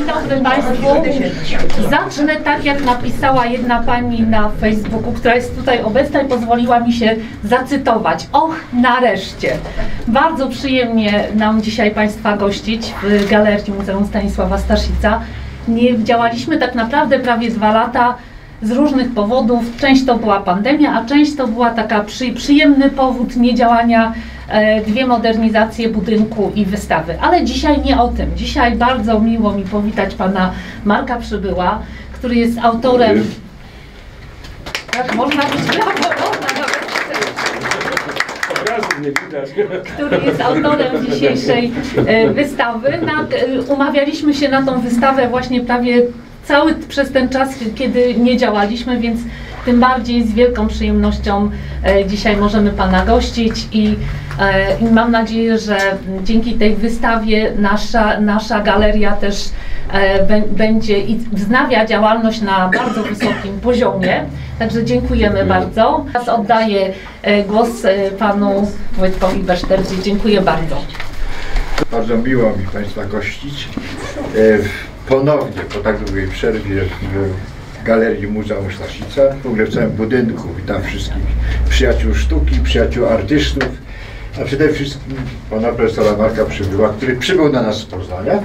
dobry Państwu. Zacznę tak, jak napisała jedna pani na Facebooku, która jest tutaj obecna i pozwoliła mi się zacytować. Och, nareszcie! Bardzo przyjemnie nam dzisiaj Państwa gościć w Galerii Muzeum Stanisława Staszica. Nie działaliśmy tak naprawdę prawie 2 lata z różnych powodów. Część to była pandemia, a część to była taka przyjemny powód niedziałania, 2 modernizacje budynku i wystawy. Ale dzisiaj nie o tym. Dzisiaj bardzo miło mi powitać pana Marka Przybyła, który jest autorem... Tak, można być brawo, można nawet... który jest autorem dzisiejszej wystawy. Umawialiśmy się na tą wystawę właśnie prawie cały przez ten czas, kiedy nie działaliśmy, więc tym bardziej z wielką przyjemnością dzisiaj możemy pana gościć i mam nadzieję, że dzięki tej wystawie nasza galeria też będzie i wznawia działalność na bardzo wysokim poziomie. Także dziękujemy bardzo. Teraz oddaję głos panu Wojtkowi Beszterdzie. Dziękuję bardzo. Bardzo miło mi Państwa gościć ponownie po tak długiej przerwie w Galerii Muzeum Staszica, w ogóle w całym budynku. Witam wszystkich przyjaciół sztuki, przyjaciół artystów, a przede wszystkim pana profesora Marka Przybyła, który przybył na nas z Poznania.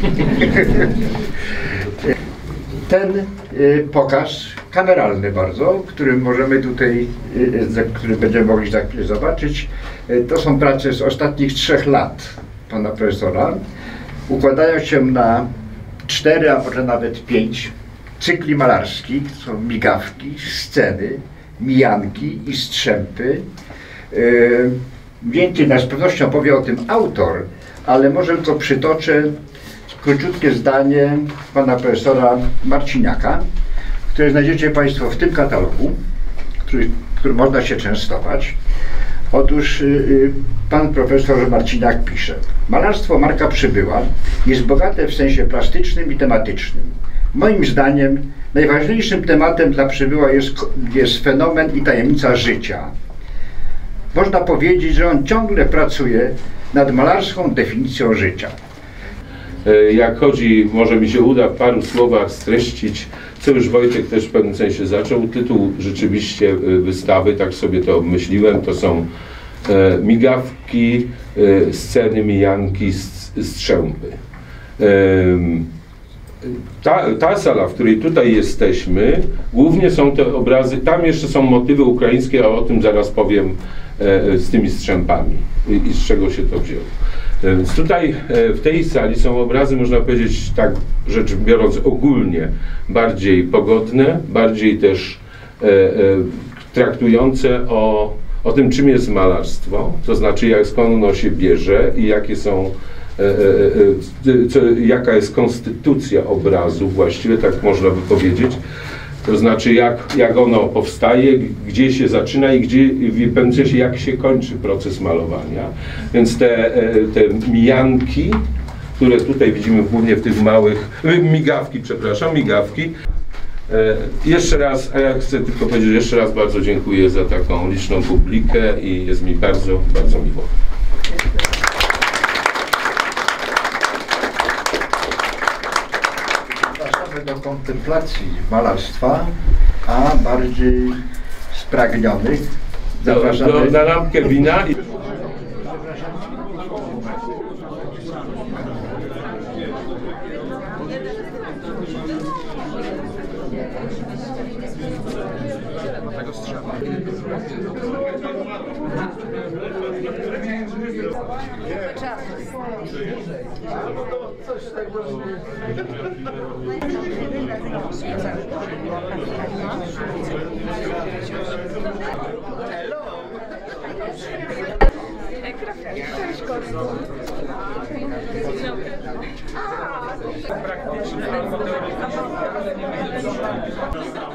Ten pokaz kameralny bardzo, który możemy tutaj, który będziemy mogli za chwilę zobaczyć, to są prace z ostatnich 3 lat pana profesora. Układają się na 4, a może nawet 5 cykli malarskich. Są migawki, sceny, mijanki i strzępy. Więcej z pewnością powie o tym autor, ale może tylko przytoczę króciutkie zdanie pana profesora Marciniaka, które znajdziecie Państwo w tym katalogu, który można się częstować. Otóż pan profesor Marciniak pisze: malarstwo Marka Przybyła jest bogate w sensie plastycznym i tematycznym. Moim zdaniem najważniejszym tematem dla Przybyła jest fenomen i tajemnica życia. Można powiedzieć, że on ciągle pracuje nad malarską definicją życia. Jak chodzi, może mi się uda w paru słowach streścić, co już Wojtek też w pewnym sensie zaczął. Tytuł rzeczywiście wystawy, tak sobie to obmyśliłem, to są migawki, sceny, mijanki, strzępy. Ta sala, w której tutaj jesteśmy, głównie są te obrazy, tam jeszcze są motywy ukraińskie, a o tym zaraz powiem, z tymi strzępami i z czego się to wzięło. Więc tutaj w tej sali są obrazy, można powiedzieć tak rzecz biorąc ogólnie, bardziej pogodne, bardziej też traktujące o tym, czym jest malarstwo, to znaczy skąd ono się bierze i jakie są, jaka jest konstytucja obrazu, właściwie tak można by powiedzieć. To znaczy jak ono powstaje, gdzie się zaczyna i gdzie w pewnym sensie jak się kończy proces malowania. Więc te mijanki, które tutaj widzimy głównie w tych małych, migawki. Jeszcze raz, a ja chcę tylko powiedzieć, że jeszcze raz bardzo dziękuję za taką liczną publikę i jest mi bardzo, bardzo miło. Do kontemplacji malarstwa, a bardziej spragnionych zapraszamy na lampkę wina. Praktyczne.